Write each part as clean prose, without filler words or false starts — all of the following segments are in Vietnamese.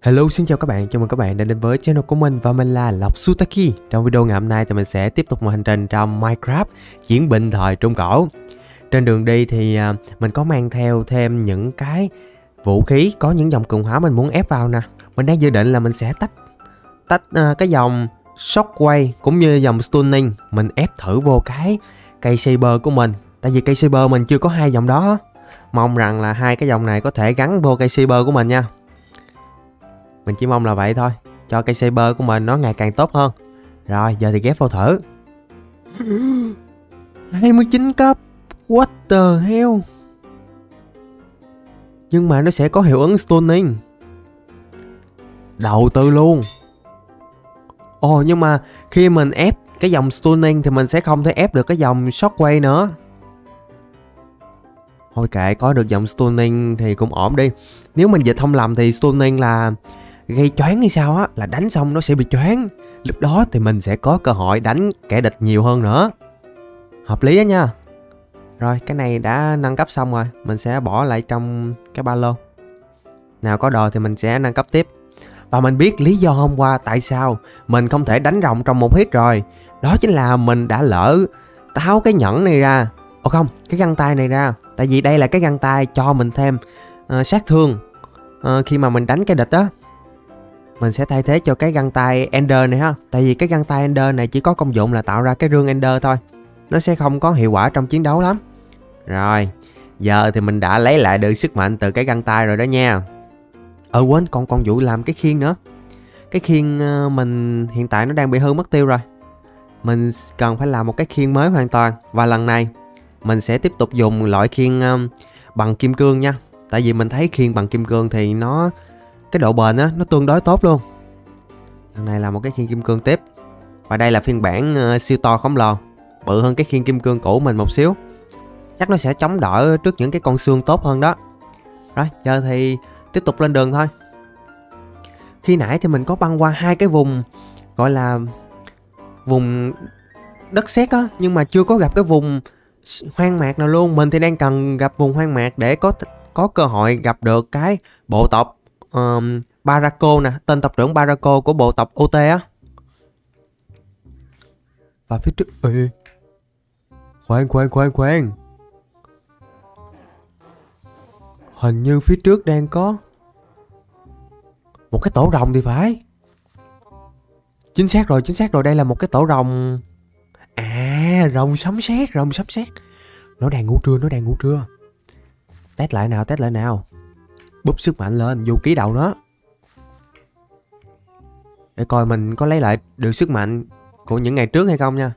Hello, xin chào các bạn, chào mừng các bạn đã đến với channel của mình và mình là Lộc Sutaki. Trong video ngày hôm nay thì mình sẽ tiếp tục một hành trình trong Minecraft chiến binh thời Trung Cổ. Trên đường đi thì mình có mang theo thêm những cái vũ khí, có những dòng cường hóa mình muốn ép vào nè. Mình đang dự định là mình sẽ tách cái dòng Shockwave cũng như dòng Stunning, mình ép thử vô cái cây Saber của mình. Tại vì cây Saber mình chưa có hai dòng đó. Mong rằng là hai cái dòng này có thể gắn vô cây Saber của mình nha. Mình chỉ mong là vậy thôi, cho cây Saber của mình nó ngày càng tốt hơn. Rồi, giờ thì ghép vô thử. 29 cấp. What the hell. Nhưng mà nó sẽ có hiệu ứng Stunning. Đầu tư luôn. Ồ, nhưng mà khi mình ép cái dòng Stunning thì mình sẽ không thể ép được cái dòng Shockwave nữa. Thôi kệ, có được dòng Stunning thì cũng ổn đi. Nếu mình dịch không lầm thì Stunning là gây choáng hay sao á, là đánh xong nó sẽ bị choáng. Lúc đó thì mình sẽ có cơ hội đánh kẻ địch nhiều hơn nữa. Hợp lý á nha. Rồi, cái này đã nâng cấp xong rồi, mình sẽ bỏ lại trong cái ba lô. Nào có đồ thì mình sẽ nâng cấp tiếp. Và mình biết lý do hôm qua tại sao mình không thể đánh rồng trong một hit rồi. Đó chính là mình đã lỡ tháo cái nhẫn này ra. Ồ không, cái găng tay này ra. Tại vì đây là cái găng tay cho mình thêm sát thương khi mà mình đánh cái địch á. Mình sẽ thay thế cho cái găng tay Ender này ha. Tại vì cái găng tay Ender này chỉ có công dụng là tạo ra cái rương Ender thôi. Nó sẽ không có hiệu quả trong chiến đấu lắm. Rồi, giờ thì mình đã lấy lại được sức mạnh từ cái găng tay rồi đó nha. Quên, còn vụ làm cái khiên nữa. Cái khiên mình hiện tại nó đang bị hư mất tiêu rồi. Mình cần phải làm một cái khiên mới hoàn toàn. Và lần này mình sẽ tiếp tục dùng loại khiên bằng kim cương nha. Tại vì mình thấy khiên bằng kim cương thì nó, cái độ bền á, nó tương đối tốt luôn. Lần này là một cái khiên kim cương tiếp. Và đây là phiên bản siêu to khổng lồ, bự hơn cái khiên kim cương cũ mình một xíu. Chắc nó sẽ chống đỡ trước những cái con xương tốt hơn đó. Rồi, giờ thì tiếp tục lên đường thôi. Khi nãy thì mình có băng qua hai cái vùng gọi là vùng đất sét á, nhưng mà chưa có gặp cái vùng hoang mạc nào luôn. Mình thì đang cần gặp vùng hoang mạc để có cơ hội gặp được cái bộ tộc Barako nè, tên tộc trưởng Barako của bộ tộc OT á. Và phía trước... Ê, khoan. Hình như phía trước đang có một cái tổ rồng thì phải. Chính xác rồi, đây là một cái tổ rồng. À, rồng sấm sét. Nó đang ngủ trưa. Test lại nào. Búp sức mạnh lên, vô ký đầu nó. Để coi mình có lấy lại được sức mạnh của những ngày trước hay không nha.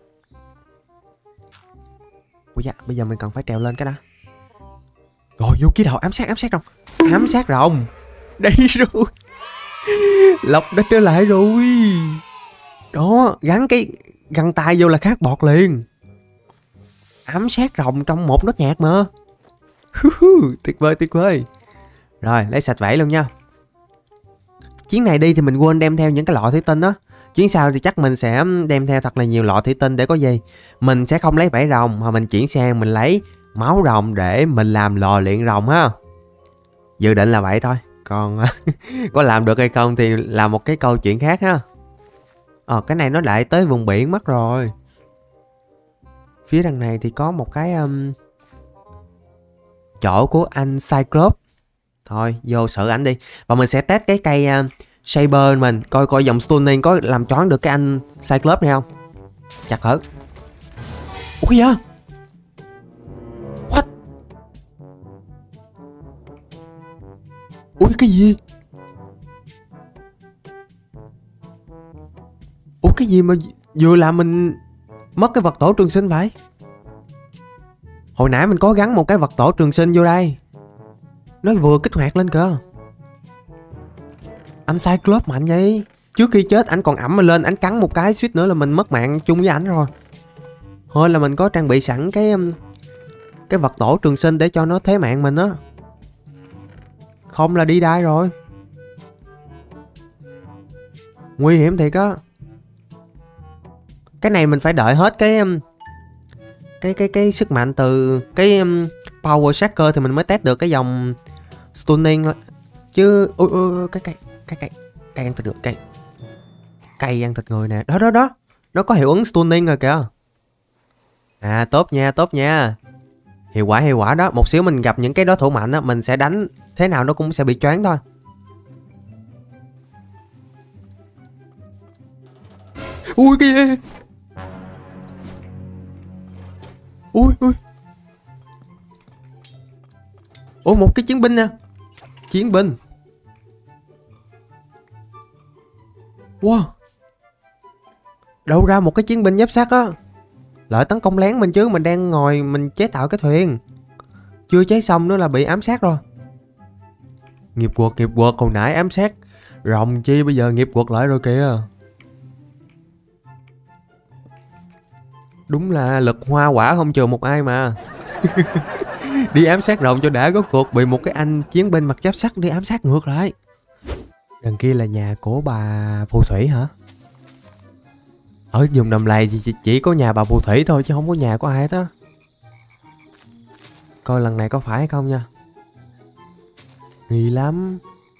Ui da, bây giờ mình cần phải trèo lên cái đó. Rồi, vô ký đầu, ám sát rồng. Đây rồi. Lộc đã trở lại rồi. Đó, gắn cái găng tay vô là khác bọt liền. Ám sát rồng trong một nốt nhạc mà. Tuyệt vời. Rồi, lấy sạch vảy luôn nha. Chuyến này đi thì mình quên đem theo những cái lọ thủy tinh á. Chuyến sau thì chắc mình sẽ đem theo thật là nhiều lọ thủy tinh để có gì. Mình sẽ không lấy vảy rồng mà mình chuyển sang mình lấy máu rồng để mình làm lò luyện rồng ha. Dự định là vậy thôi. Còn có làm được hay không thì là một cái câu chuyện khác ha. Cái này nó lại tới vùng biển mất rồi. Phía đằng này thì có một cái chỗ của anh Cyclops. Thôi vô xử ảnh đi. Và mình sẽ test cái cây Saber mình, coi dòng Stunning có làm choáng được cái anh Cyclops này không. Chặt hở. Ủa cái gì vậy? What? Ủa cái gì? Ủa cái gì mà vừa làm mình mất cái vật tổ trường sinh vậy? Hồi nãy mình có gắn một cái vật tổ trường sinh vô đây, nó vừa kích hoạt lên kìa. Anh Cyclops mạnh vậy. Trước khi chết ảnh còn ẵm mình lên, ảnh cắn một cái suýt nữa là mình mất mạng chung với ảnh rồi. Thôi là mình có trang bị sẵn cái vật tổ trường sinh để cho nó thế mạng mình á. Không là đi đai rồi. Nguy hiểm thiệt á. Cái này mình phải đợi hết cái sức mạnh từ cái Power Shaker thì mình mới test được cái dòng Stunning chứ. Cái Cây ăn thịt người. Cây ăn thịt người nè. Đó. Nó có hiệu ứng stunning rồi kìa. À tốt nha. Hiệu quả đó. Một xíu mình gặp những cái đối thủ mạnh á, mình sẽ đánh thế nào nó cũng sẽ bị choáng thôi. Ui kìa. Ui. Ủa một cái chiến binh nè. Chiến binh. Wow. Đâu ra một cái chiến binh giáp sắt á. Lợi tấn công lén mình chứ. Mình đang ngồi mình chế tạo cái thuyền. Chưa chế xong nữa là bị ám sát rồi. Nghiệp quật. Hồi nãy ám sát rồng chi, bây giờ nghiệp quật lại rồi kìa. Đúng là lực hoa quả không chừa một ai mà. Đi ám sát rồng cho đã, có cuộc bị một cái anh chiến binh mặc giáp sắt đi ám sát ngược lại. Đằng kia là nhà của bà phù thủy hả? Ở vùng đầm lầy thì chỉ có nhà bà phù thủy thôi chứ không có nhà của ai hết á. Coi lần này có phải hay không nha. Nghi lắm.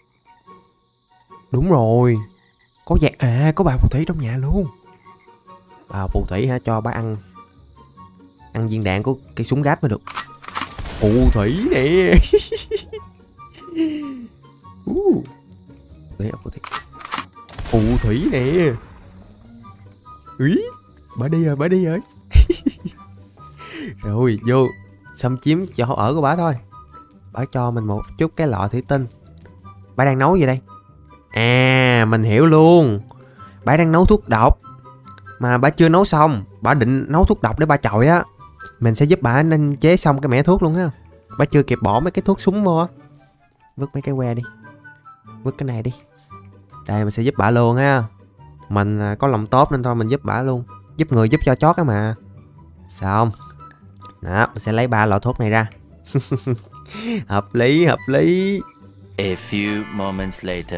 Đúng rồi. Có có bà phù thủy trong nhà luôn. Bà phù thủy hả? Cho bà ăn viên đạn của cái súng gáp mới được. Phù thủy nè. Phù thủy nè. Úi, bà đi rồi. Rồi vô xâm chiếm chỗ ở của bà thôi. Bà cho mình một chút cái lọ thủy tinh. Bà đang nấu gì đây? À mình hiểu luôn. Bà đang nấu thuốc độc mà bà chưa nấu xong. Bà định nấu thuốc độc để bà chọi á. Mình sẽ giúp bà nên chế xong cái mẻ thuốc luôn ha. Bà chưa kịp bỏ mấy cái thuốc súng vô á. Vứt mấy cái que đi. Vứt cái này đi. Đây mình sẽ giúp bà luôn ha. Mình có lòng tốt nên thôi mình giúp bà luôn. Giúp người giúp cho chót á mà. Sao không? Đó, mình sẽ lấy 3 lọ thuốc này ra. Hợp lý. A few moments later.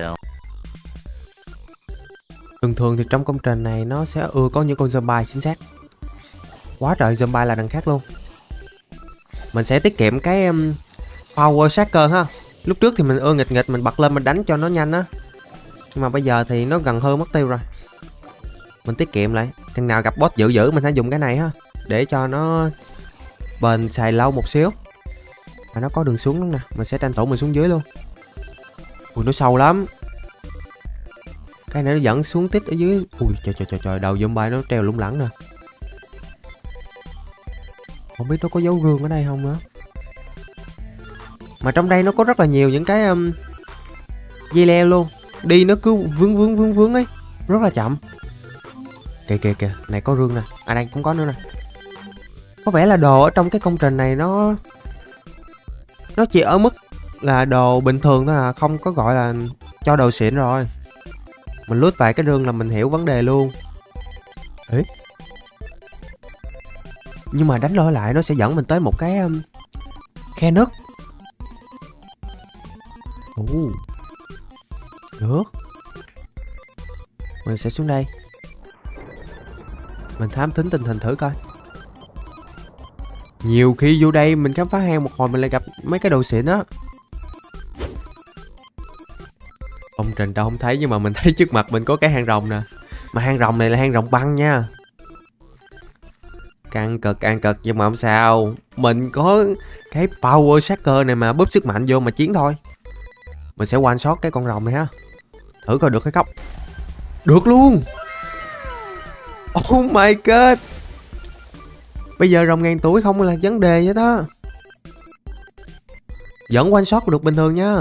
Thường thì trong công trình này nó sẽ có những con zombie, chính xác. Quá trời zombie là đằng khác luôn. Mình sẽ tiết kiệm cái power shaker ha. Lúc trước thì mình nghịch mình bật lên mình đánh cho nó nhanh á. Nhưng mà bây giờ thì nó gần hư mất tiêu rồi. Mình tiết kiệm lại. Chừng nào gặp boss dữ mình hãy dùng cái này ha. Để cho nó bền xài lâu một xíu. Và nó có đường xuống nữa nè. Mình sẽ tranh thủ mình xuống dưới luôn. Ui nó sâu lắm. Cái này nó dẫn xuống tít ở dưới. Ui trời đầu zombie nó treo lủng lẳng nè. Không biết nó có dấu rương ở đây không nữa. Mà trong đây nó có rất là nhiều những cái dây leo luôn. Đi nó cứ vướng ấy. Rất là chậm. Kìa này có rương nè. À đây cũng có nữa nè. Có vẻ là đồ ở trong cái công trình này nó chỉ ở mức là đồ bình thường thôi à. Không có gọi là cho đồ xịn rồi. Mình lướt vài cái rương là mình hiểu vấn đề luôn. Ê. Nhưng mà đánh lôi lại nó sẽ dẫn mình tới một cái khe nứt. Được. Mình sẽ xuống đây. Mình thám thính tình hình thử coi. Nhiều khi vô đây mình khám phá hang một hồi mình lại gặp mấy cái đồ xịn á. Công trình đâu không thấy nhưng mà mình thấy trước mặt mình có cái hang rồng nè. Mà hang rồng này là hang rồng băng nha. Căng cực nhưng mà không sao. Mình có cái power shaker này mà bóp sức mạnh vô mà chiến thôi. Mình sẽ one shot cái con rồng này ha. Thử coi được hay không. Được luôn. Oh my god. Bây giờ rồng ngàn tuổi không là vấn đề vậy đó. Vẫn one shot được bình thường nha.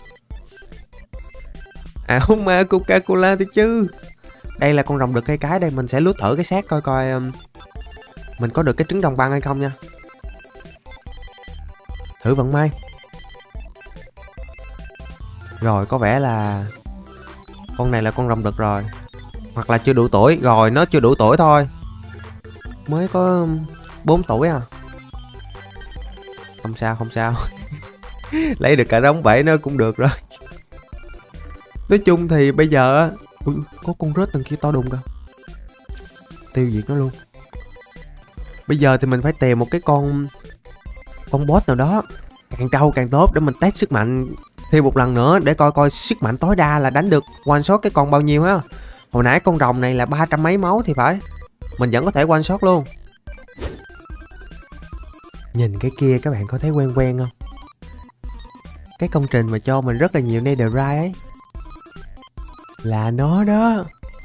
À không mà Coca-Cola thôi chứ. Đây là con rồng được cây cái đây. Mình sẽ lút thử cái xác coi mình có được cái trứng đồng băng hay không nha. Thử vận may. Rồi có vẻ là con này là con rồng đực rồi. Hoặc là chưa đủ tuổi. Rồi nó chưa đủ tuổi thôi. Mới có 4 tuổi à. Không sao. Lấy được cả đống bẫy nó cũng được rồi. Nói chung thì bây giờ có con rết đằng kia to đùng kìa. Tiêu diệt nó luôn. Bây giờ thì mình phải tìm một cái con boss nào đó càng trâu càng tốt để mình test sức mạnh Thêm một lần nữa để coi coi sức mạnh tối đa là đánh được one shot cái con bao nhiêu ha. Hồi nãy con rồng này là 300 mấy máu thì phải. Mình vẫn có thể one shot luôn. Nhìn cái kia các bạn có thấy quen quen không? Cái công trình mà cho mình rất là nhiều netherite ấy. Là nó đó.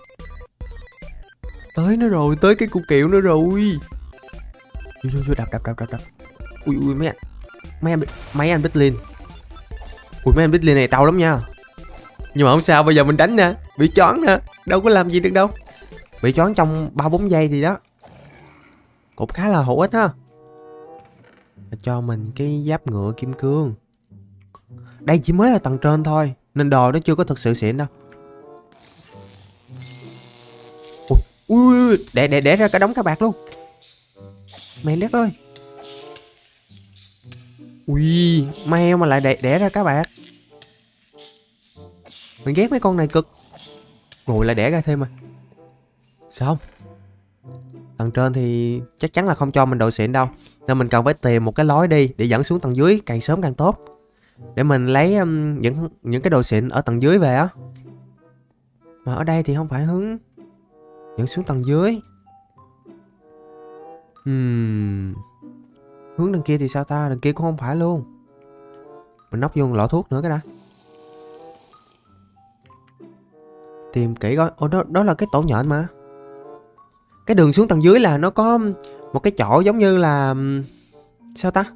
Tới nó rồi, tới cái cục kiệu nó rồi. Vô đập. Ui mấy anh Bích-Lin. Ui mấy anh Bích-Lin này trâu lắm nha. Nhưng mà không sao, bây giờ mình đánh nè. Bị choáng nè, đâu có làm gì được đâu. Bị choáng trong 3-4 giây thì đó. Cũng khá là hữu ích ha. Cho mình cái giáp ngựa kim cương. Đây chỉ mới là tầng trên thôi, nên đồ nó chưa có thực sự xịn đâu. Ui, đẻ ra cả đống cá bạc luôn. Mẹ đất ơi. Ui, ma heo mà lại đẻ ra cá bạc. Mình ghét mấy con này cực. Rồi lại đẻ ra thêm mà. Sao không? Tầng trên thì chắc chắn là không cho mình đồ xịn đâu. Nên mình cần phải tìm một cái lối đi để dẫn xuống tầng dưới càng sớm càng tốt. Để mình lấy những cái đồ xịn ở tầng dưới về á. Mà ở đây thì không phải hướng dẫn xuống tầng dưới. Hướng đằng kia thì sao ta? Đằng kia cũng không phải luôn. Mình nóc vô lọ thuốc nữa cái đã. Tìm kỹ coi. Ồ đó là cái tổ nhện mà. Cái đường xuống tầng dưới là nó có một cái chỗ giống như là sao ta?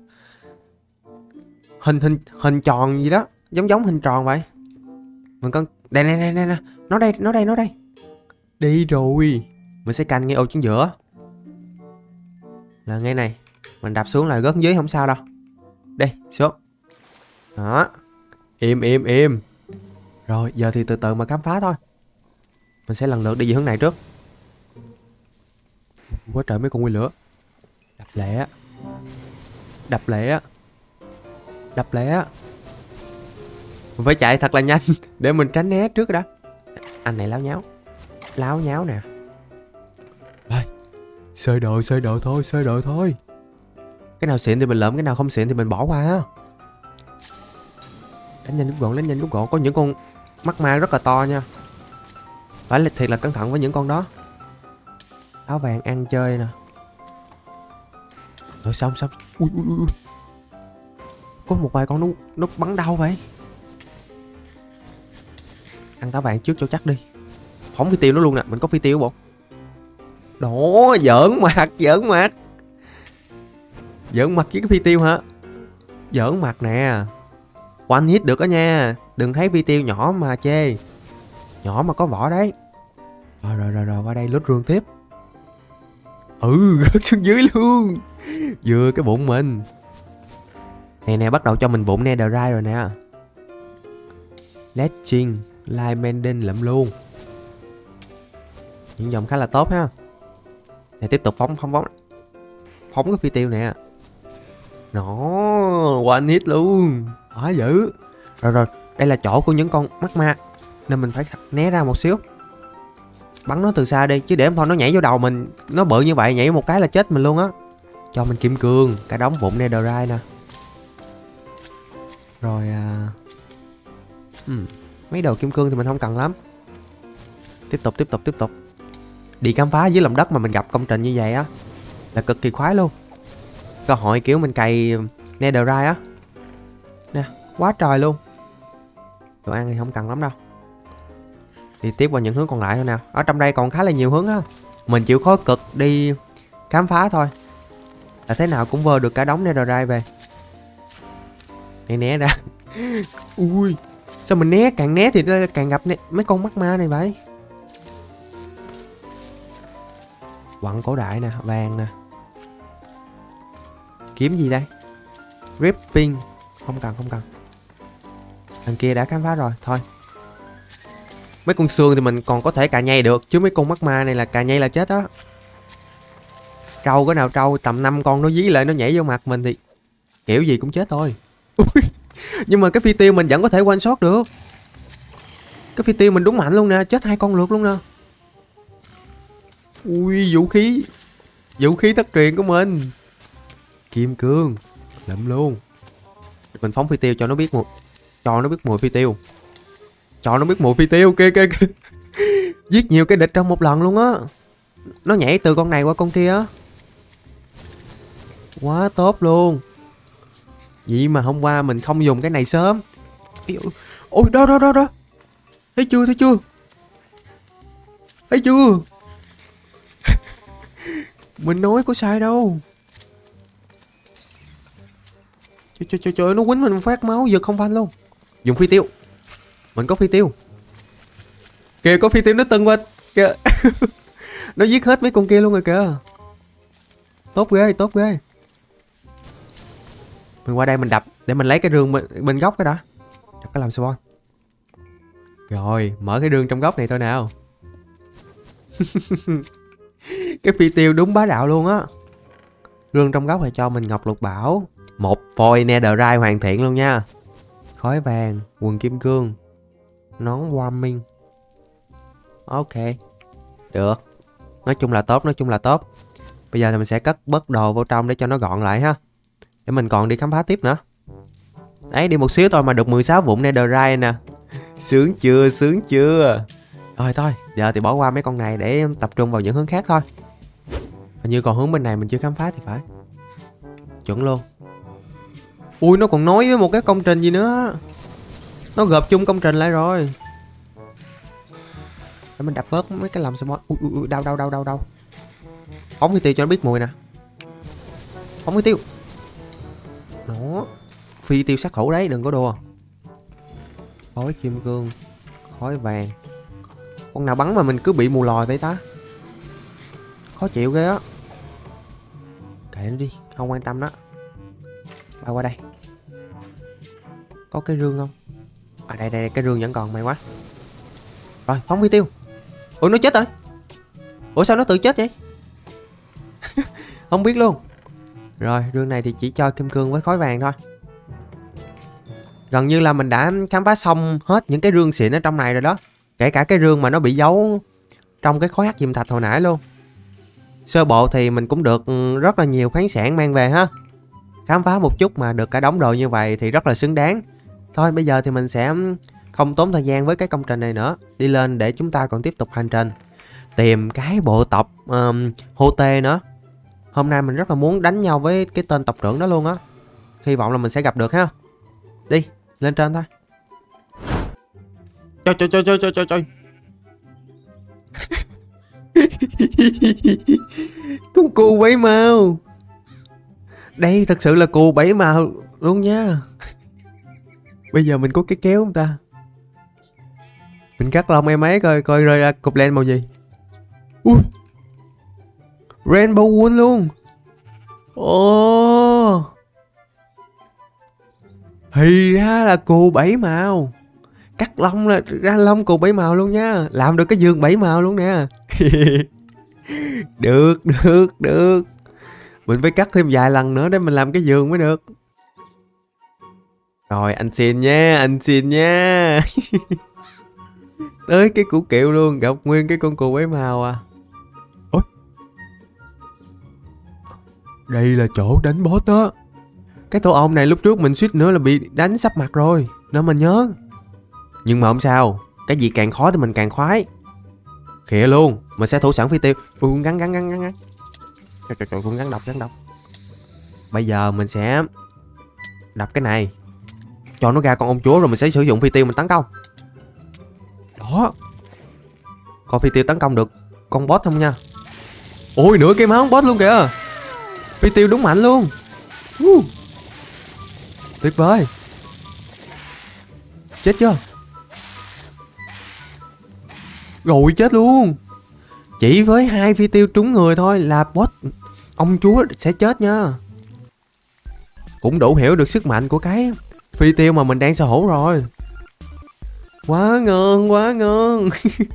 Hình tròn gì đó, giống hình tròn vậy. Mình con đây nè. Nó đây. Đi rồi. Mình sẽ canh ngay ô chính giữa. Là ngay này. Mình đạp xuống là rớt dưới không sao đâu. Đây, xuống. Đó. Im. Rồi, giờ thì từ từ mà khám phá thôi. Mình sẽ lần lượt đi về hướng này trước. Quá trời mấy con quy lửa. Đập lẹ. Mình phải chạy thật là nhanh để mình tránh né trước đã. Anh này láo nháo nè. Rồi, sơi đồ thôi. Cái nào xịn thì mình lượm, cái nào không xịn thì mình bỏ qua ha. Đánh nhanh rút gọn. Có những con mắt ma rất là to nha. Phải thiệt là cẩn thận với những con đó. Áo vàng ăn chơi nè. Rồi xong. Ui. Có một vài con nó bắn đâu vậy? Ăn táo vàng trước cho chắc đi. Phóng phi tiêu nó luôn nè. Mình có phi tiêu bộ. Đó, giỡn mặt. Giỡn mặt với cái phi tiêu hả? Giỡn mặt nè. One hit được đó nha. Đừng thấy phi tiêu nhỏ mà chê. Nhỏ mà có vỏ đấy. Rồi qua đây lút rương tiếp. Rớt xuống dưới luôn. Vừa cái bụng mình. Nè bắt đầu cho mình bụng netherite rồi nè. Legend Light Mending lượm luôn. Những dòng khá là tốt ha. Nè tiếp tục phóng cái phi tiêu nè. Nó one hit luôn. Quá dữ. Rồi đây là chỗ của những con mắt ma, nên mình phải né ra một xíu. Bắn nó từ xa đi, chứ để không thôi nó nhảy vô đầu mình. Nó bự như vậy, nhảy một cái là chết mình luôn á. Cho mình kim cương, cả đống bụng netherite nè. Rồi mấy đồ kim cương thì mình không cần lắm. Tiếp tục. Đi khám phá dưới lòng đất mà mình gặp công trình như vậy á là cực kỳ khoái luôn. Cơ hội kiểu mình cày netherite á. Nè, quá trời luôn. Đồ ăn thì không cần lắm đâu. Đi tiếp qua những hướng còn lại thôi nào. Ở trong đây còn khá là nhiều hướng á. Mình chịu khó cực đi khám phá thôi, là thế nào cũng vơ được cả đống netherite về. Né ra. Ui, sao mình càng né thì càng gặp mấy con mắt ma này vậy. Quặng cổ đại nè, vàng nè. Kiếm gì đây? Ripping. Không cần. Thằng kia đã khám phá rồi, thôi. Mấy con xương thì mình còn có thể cà nhây được, chứ mấy con mắt ma này là cà nhây là chết á. Trâu cái nào trâu tầm 5 con nó dí lại nó nhảy vô mặt mình thì kiểu gì cũng chết thôi. Nhưng mà cái phi tiêu mình vẫn có thể one shot được. Cái phi tiêu mình đúng mạnh luôn nè, chết 2 con lượt luôn nè. Ui, vũ khí thất truyền của mình. Kim cương lượm luôn. Mình phóng phi tiêu cho nó biết Cho nó biết mùi phi tiêu. Cho nó biết mùi phi tiêu. Kìa kìa kìa. Giết nhiều cái địch trong một lần luôn á. Nó nhảy từ con này qua con kia á. Quá tốt luôn. Vậy mà hôm qua mình không dùng cái này sớm. Ôi đó đó đó đó. Thấy chưa thấy chưa. Thấy chưa. Mình nói có sai đâu. Trời nó quýnh mình phát máu giật không phanh luôn. Dùng phi tiêu. Mình có phi tiêu. Kìa có phi tiêu nó tưng qua kìa. Nó giết hết mấy con kia luôn rồi kìa. Tốt ghê tốt ghê. Mình qua đây mình đập để mình lấy cái rương bên góc cái đã. Đập cái làm spawn. Rồi mở cái rương trong góc này thôi nào. Cái phi tiêu đúng bá đạo luôn á. Rương trong góc này cho mình ngọc lục bảo. Một phôi netherite hoàn thiện luôn nha. Khói vàng, quần kim cương, nón warming. Ok. Được. Nói chung là tốt, nói chung là tốt. Bây giờ thì mình sẽ cất bớt đồ vô trong để cho nó gọn lại ha. Để mình còn đi khám phá tiếp nữa. Đấy, đi một xíu thôi mà được 16 vụn netherite nè. Sướng chưa, sướng chưa. Rồi thôi, giờ thì bỏ qua mấy con này để tập trung vào những hướng khác thôi. Hình như còn hướng bên này mình chưa khám phá thì phải. Chuẩn luôn. Ui, nó còn nói với một cái công trình gì nữa. Nó gộp chung công trình lại rồi. Để mình đập bớt mấy cái lầm spawn. Ui, đau. Phóng phi tiêu cho nó biết mùi nè. Phóng phi tiêu. Nó phi tiêu sát thủ đấy, đừng có đùa. Khói kim cương, khói vàng. Con nào bắn mà mình cứ bị mù lòi vậy ta. Khó chịu ghê á. Kệ nó đi, không quan tâm đó. Bao qua đây. Có cái rương không? À đây cái rương vẫn còn, may quá. Rồi phóng phi tiêu. Ủa nó chết rồi. Ủa sao nó tự chết vậy? Không biết luôn. Rồi rương này thì chỉ cho kim cương với khói vàng thôi. Gần như là mình đã khám phá xong hết những cái rương xịn ở trong này rồi đó. Kể cả cái rương mà nó bị giấu trong cái khối hắc diêm thạch hồi nãy luôn. Sơ bộ thì mình cũng được rất là nhiều khoáng sản mang về ha. Khám phá một chút mà được cả đống đồ như vậy thì rất là xứng đáng. Thôi bây giờ thì mình sẽ không tốn thời gian với cái công trình này nữa. Đi lên để chúng ta còn tiếp tục hành trình. Tìm cái bộ tộc Hô Tê nữa. Hôm nay mình rất là muốn đánh nhau với cái tên tộc trưởng đó luôn á. Hy vọng là mình sẽ gặp được ha. Đi, lên trên thôi. Trời. Con cù bảy màu. Đây thật sự là cù bảy màu luôn nha. Bây giờ mình có cái kéo không ta? Mình cắt lông em ấy coi rơi ra cục len màu gì. Ui, Rainbow Wool luôn. Ồ, thì ra là cù bảy màu. Cắt lông là ra lông cù bảy màu luôn nha. Làm được cái giường bảy màu luôn nè. Được. Mình phải cắt thêm vài lần nữa để mình làm cái giường mới được. Rồi anh xin nha. Tới cái củ kiệu luôn, gặp nguyên cái con cù bảy màu à. Ôi, đây là chỗ đánh boss đó. Cái tổ ong này lúc trước mình suýt nữa là bị đánh sắp mặt rồi, nên mình nhớ. Nhưng mà không sao, cái gì càng khó thì mình càng khoái. Khịa luôn, mình sẽ thủ sẵn phi tiêu. Ui, gắn. Trời, con gắn độc. Bây giờ mình sẽ đập cái này, cho nó ra con ông chúa rồi mình sẽ sử dụng phi tiêu mình tấn công. Đó. Con phi tiêu tấn công được con boss không nha. Ôi, nửa cái máu boss luôn kìa. Phi tiêu đúng mạnh luôn. Tuyệt vời. Chết chưa? Rồi chết luôn. Chỉ với 2 phi tiêu trúng người thôi là boss ông chúa sẽ chết nha. Cũng đủ hiểu được sức mạnh của cái phi tiêu mà mình đang sở hữu rồi. Quá ngon.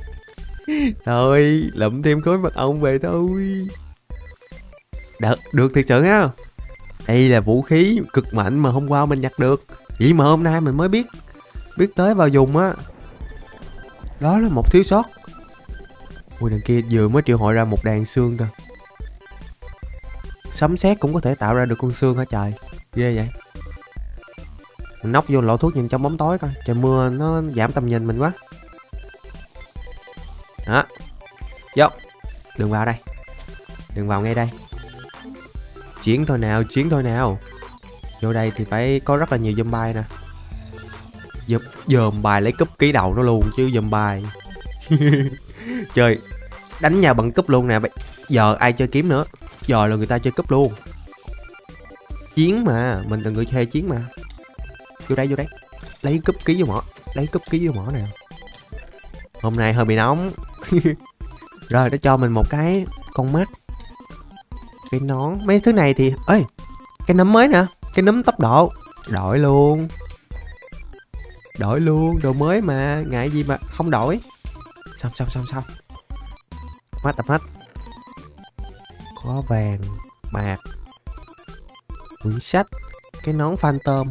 Thôi lụm thêm khối mật ong về thôi. Được thiệt sự ha. Đây là vũ khí cực mạnh mà hôm qua mình nhặt được. Vậy mà hôm nay mình mới biết tới vào dùng á. Đó là một thiếu sót. Ui, đằng kia vừa mới triệu hồi ra một đàn xương cơ. Sấm sét cũng có thể tạo ra được con xương hả trời. Ghê vậy. Mình nóc vô lọ thuốc nhìn trong bóng tối coi. Trời mưa nó giảm tầm nhìn mình quá. Đó. Vô. Đừng vào đây. Đừng vào ngay đây. Chiến thôi nào, chiến thôi nào. Vô đây thì phải có rất là nhiều zombie nè. Zombie lấy cúp ký đầu nó luôn chứ zombie. Trời, đánh nhau bằng cúp luôn nè. Giờ ai chơi kiếm nữa. Giờ là người ta chơi cúp luôn. Chiến mà, mình là người chơi chiến mà. Vô đây, vô đây. Lấy cúp ký vô mỏ. Lấy cúp ký vô mỏ nào. Hôm nay hơi bị nóng. Rồi nó cho mình một cái con mắt. Cái nón. Mấy thứ này thì... Ê, cái nấm mới nè. Cái nấm tốc độ. Đổi luôn. Đổi luôn. Đồ mới mà. Ngại gì mà không đổi. Xong. Mắt tập mắt. Có vàng. Bạc. Quyển sách. Cái nón phantom.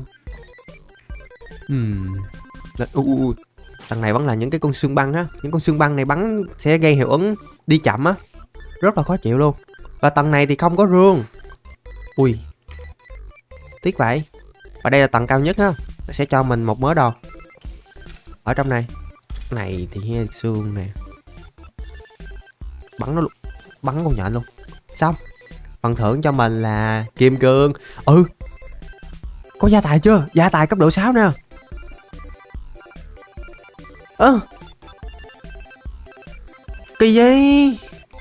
Thằng này vẫn là những cái con xương băng á. Những con xương băng này bắn sẽ gây hiệu ứng đi chậm á. Rất là khó chịu luôn. Và tầng này thì không có rương. Ui, tiếc vậy. Và đây là tầng cao nhất á. Nó sẽ cho mình một mớ đồ. Ở trong này. Này thì he xương nè. Bắn nó luôn. Bắn con nhện luôn. Xong. Phần thưởng cho mình là kim cương. Có gia tài chưa? Gia tài cấp độ 6 nè. Kỳ gì?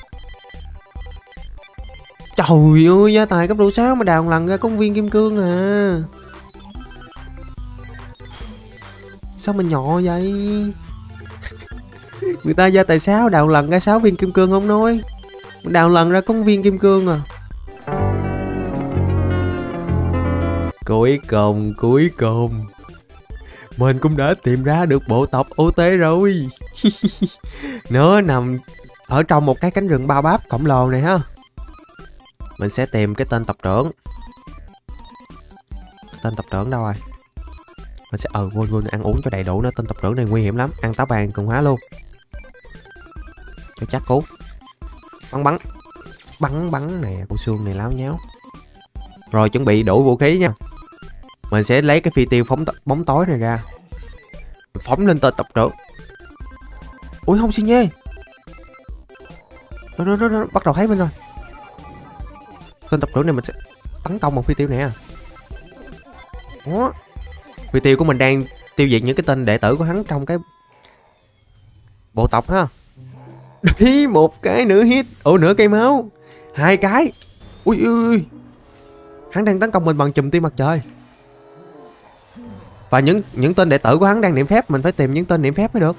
Trời ơi, gia tài cấp độ 6 mà đào lần ra công viên kim cương à. Sao mình nhỏ vậy? Người ta gia tài 6 đào lần ra 6 viên kim cương không nói. Đào lần ra công viên kim cương à. Cuối cùng mình cũng đã tìm ra được bộ tộc OT rồi. Nó nằm ở trong một cái cánh rừng bao báp khổng lồ này ha. Mình sẽ tìm cái tên tộc trưởng. Tên tộc trưởng đâu rồi? Mình sẽ quên ăn uống cho đầy đủ nữa. Tên tộc trưởng này nguy hiểm lắm. Ăn táo vàng cường hóa luôn. Cho chắc cú. Bắn nè. Con xương này láo nháo. Rồi chuẩn bị đủ vũ khí nha. Mình sẽ lấy cái phi tiêu bóng tối này ra. Mình phóng lên tên tộc trưởng. Ui không xin nhê. Nó bắt đầu thấy mình rồi. Tên tộc trưởng này mình sẽ tấn công bằng phi tiêu nè. Đó. Phi tiêu của mình đang tiêu diệt những cái tên đệ tử của hắn trong cái bộ tộc ha. Đấy, một cái nữa hit. Nửa cây máu. 2 cái. Ui. Hắn đang tấn công mình bằng chùm tia mặt trời. Và những tên đệ tử của hắn đang niệm phép. Mình phải tìm những tên niệm phép mới được.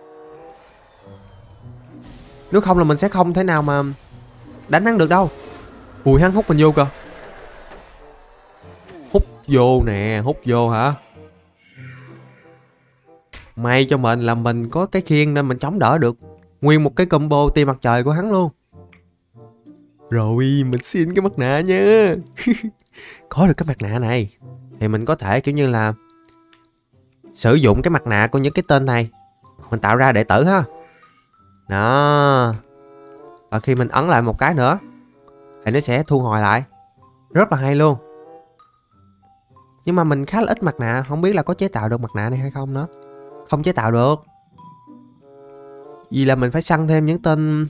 Nếu không là mình sẽ không thể nào mà đánh hắn được đâu. Ui, hắn hút mình vô cơ. Hút vô nè. Hút vô hả? May cho mình là mình có cái khiên nên mình chống đỡ được nguyên một cái combo tia mặt trời của hắn luôn. Rồi mình xin cái mặt nạ nha. Có được cái mặt nạ này thì mình có thể kiểu như là sử dụng cái mặt nạ của những cái tên này. Mình tạo ra đệ tử ha. Đó. Và khi mình ấn lại một cái nữa thì nó sẽ thu hồi lại. Rất là hay luôn. Nhưng mà mình khá là ít mặt nạ. Không biết là có chế tạo được mặt nạ này hay không nữa. Không chế tạo được. Vì là mình phải săn thêm những tên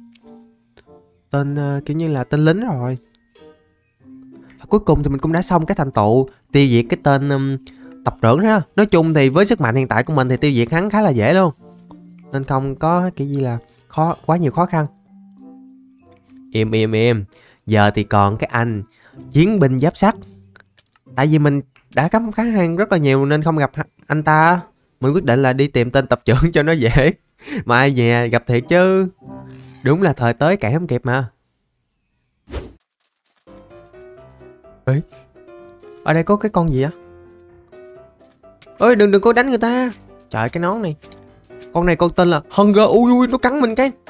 kiểu như là tên lính rồi. Và cuối cùng thì mình cũng đã xong cái thành tựu tiêu diệt cái tên tộc trưởng đó. Nói chung thì với sức mạnh hiện tại của mình thì tiêu diệt hắn khá là dễ luôn. Nên không có cái gì là quá nhiều khó khăn. Im. Giờ thì còn cái anh chiến binh giáp sắt. Tại vì mình đã cắm khá hàng rất là nhiều nên không gặp anh ta. Mình quyết định là đi tìm tên tộc trưởng cho nó dễ. Mà ai dè gặp thiệt chứ. Đúng là thời tới cãi không kịp mà. Ê, ở đây có cái con gì á? Ơi đừng có đánh người ta. Trời cái nón này. Con này con tên là Hunger. Ui nó cắn mình cái.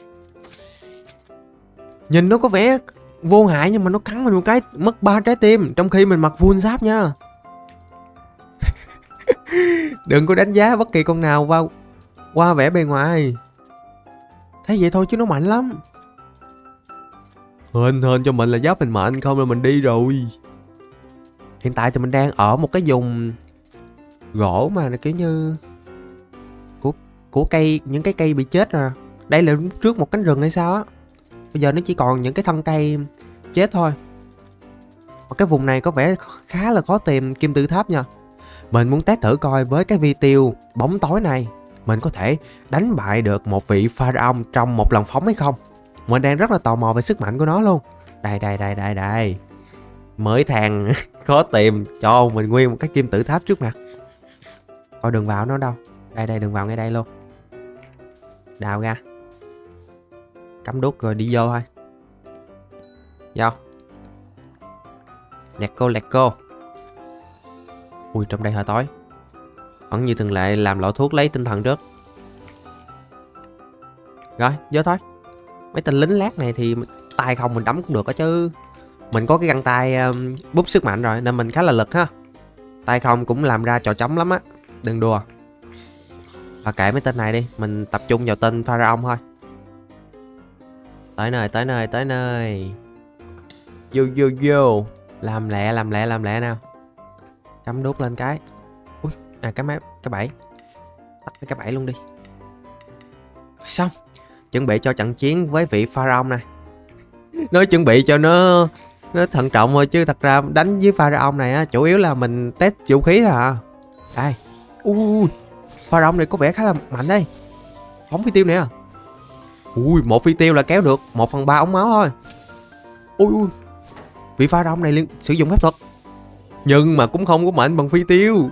Nhìn nó có vẻ vô hại nhưng mà nó cắn mình một cái mất 3 trái tim. Trong khi mình mặc full giáp nha. Đừng có đánh giá bất kỳ con nào qua vẻ bề ngoài. Thấy vậy thôi chứ nó mạnh lắm. Hên cho mình là giáp mình mạnh, không là mình đi rồi. Hiện tại thì mình đang ở một cái vùng gỗ mà kiểu như của cây, những cái cây bị chết rồi. Đây là trước một cánh rừng hay sao á. Bây giờ nó chỉ còn những cái thân cây chết thôi. Ở cái vùng này có vẻ khá là khó tìm kim tự tháp nha. Mình muốn test thử coi với cái vi tiêu bóng tối này mình có thể đánh bại được một vị pharaoh trong một lần phóng hay không. Mình đang rất là tò mò về sức mạnh của nó luôn. Đây. Mới thằng khó tìm, cho mình nguyên một cái kim tự tháp trước mặt. Coi đừng vào nó đâu. Đây đừng vào ngay đây luôn. Đào ra, cắm đuốc rồi đi vô thôi. Vô. Let's go. Ui, trong đây hơi tối. Vẫn như thường lệ làm lọ thuốc lấy tinh thần trước. Rồi, vô thôi. Mấy tên lính lát này thì tay không mình đấm cũng được á chứ. Mình có cái găng tay búp sức mạnh rồi nên mình khá là lực ha. Tay không cũng làm ra trò trống lắm á. Đừng đùa. Và kệ mấy tên này đi, mình tập trung vào tên pharaoh thôi. Tới nơi. Vô. Làm lẹ nào. Cắm đuốc lên cái. Ui, cái bẫy. Tắt cái bẫy luôn đi. Xong. Chuẩn bị cho trận chiến với vị pharaoh này. Nói chuẩn bị cho nó thận trọng thôi, chứ thật ra đánh với pharaoh này á, chủ yếu là mình test vũ khí thôi à. Đây. Pharaoh này có vẻ khá là mạnh đây. Phóng phi tiêu nè. Ui, một phi tiêu là kéo được 1/3 ống máu thôi. Ui. Vị pharaoh này sử dụng phép thuật, nhưng mà cũng không có mạnh bằng phi tiêu.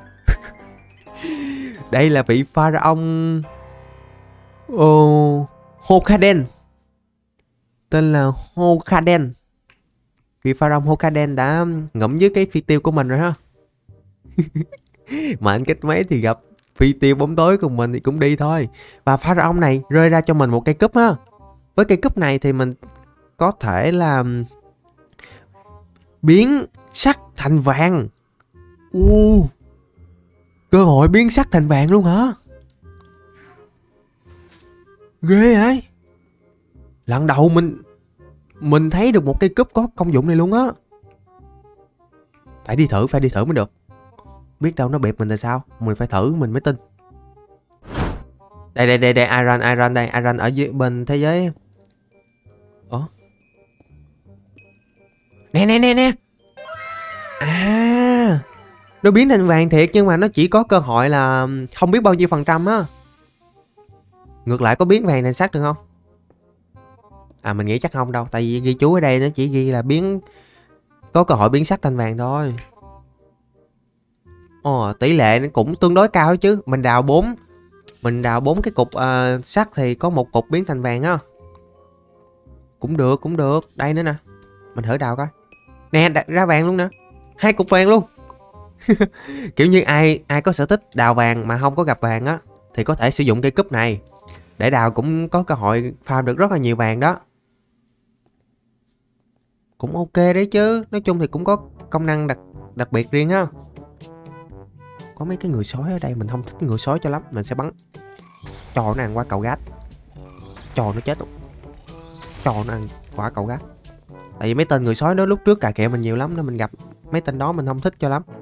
Đây là vị pharaoh Hokkaden. Tên là Hokkaden. Vị pharaoh Hokkaden đã ngẫm với cái phi tiêu của mình rồi ha. Mạnh cách mấy thì gặp phi tiêu bóng tối của mình thì cũng đi thôi. Và pharaoh này rơi ra cho mình một cây cúp ha. Với cây cúp này thì mình có thể là biến sắt thành vàng. Cơ hội biến sắt thành vàng luôn hả? Ghê vậy. Lần đầu mình thấy được một cây cúp có công dụng này luôn á. Phải đi thử mới được. Biết đâu nó bịp mình là sao. Mình phải thử mình mới tin. Đây Iron đây. Iron ở dưới bên thế giới. Nè. Nó biến thành vàng thiệt, nhưng mà nó chỉ có cơ hội là không biết bao nhiêu % á. Ngược lại có biến vàng thành sắt được không? Mình nghĩ chắc không đâu. Tại vì ghi chú ở đây nó chỉ ghi là có cơ hội biến sắt thành vàng thôi. Tỷ lệ nó cũng tương đối cao chứ. Mình đào 4 cái cục sắt thì có một cục biến thành vàng á. Cũng được. Đây nữa nè. Mình thử đào coi. Nè, ra vàng luôn nè. 2 cục vàng luôn. Kiểu như ai có sở thích đào vàng mà không có gặp vàng á, thì có thể sử dụng cây cúp này để đào, cũng có cơ hội farm được rất là nhiều vàng đó. Cũng ok đấy chứ. Nói chung thì cũng có công năng đặc biệt riêng ha. Có mấy cái người sói ở đây, mình không thích người sói cho lắm. Mình sẽ bắn cho nó ăn qua cầu gác. Cho nó chết luôn. Cho nó ăn quả cầu gác. Tại vì mấy tên người sói đó lúc trước cà kẹo mình nhiều lắm, nên mình gặp mấy tên đó mình không thích cho lắm.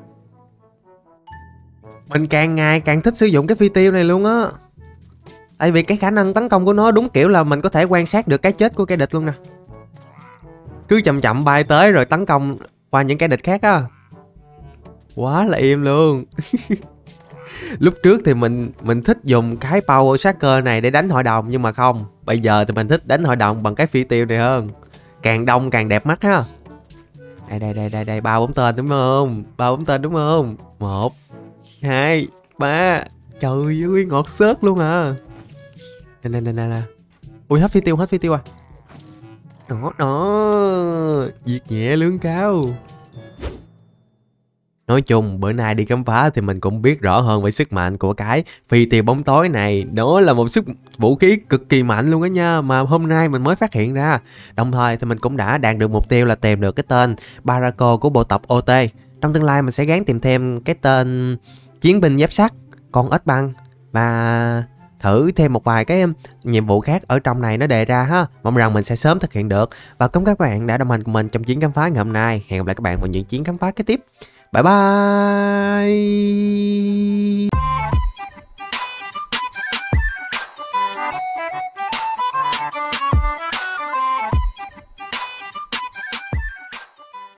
Mình càng ngày càng thích sử dụng cái phi tiêu này luôn á. Tại vì cái khả năng tấn công của nó đúng kiểu là mình có thể quan sát được cái chết của kẻ địch luôn nè. Cứ chậm bay tới rồi tấn công qua những kẻ địch khác á. Quá là im luôn. Lúc trước thì mình thích dùng cái Power Shaker này để đánh hội đồng, nhưng mà không. Bây giờ thì mình thích đánh hội đồng bằng cái phi tiêu này hơn. Càng đông càng đẹp mắt ha. Đây 3-4 tên đúng không? 3-4 tên đúng không? 1 2 3. Trời ơi, ngọt xớt luôn à. Nè. Ui, hết phi tiêu à. Đó. Việc nhẹ lương cao. Nói chung bữa nay đi khám phá thì mình cũng biết rõ hơn về sức mạnh của cái phi tiêu bóng tối này. Nó là một vũ khí cực kỳ mạnh luôn á nha, mà hôm nay mình mới phát hiện ra. Đồng thời thì mình cũng đã đạt được mục tiêu là tìm được cái tên Barako của bộ tộc OT. Trong tương lai mình sẽ gắng tìm thêm cái tên chiến binh giáp sắt, con ếch băng, và thử thêm một vài cái nhiệm vụ khác ở trong này nó đề ra ha. Mong rằng mình sẽ sớm thực hiện được. Và cảm ơn các bạn đã đồng hành cùng mình trong chuyến khám phá ngày hôm nay. Hẹn gặp lại các bạn vào những chuyến khám phá kế tiếp. Bye bye.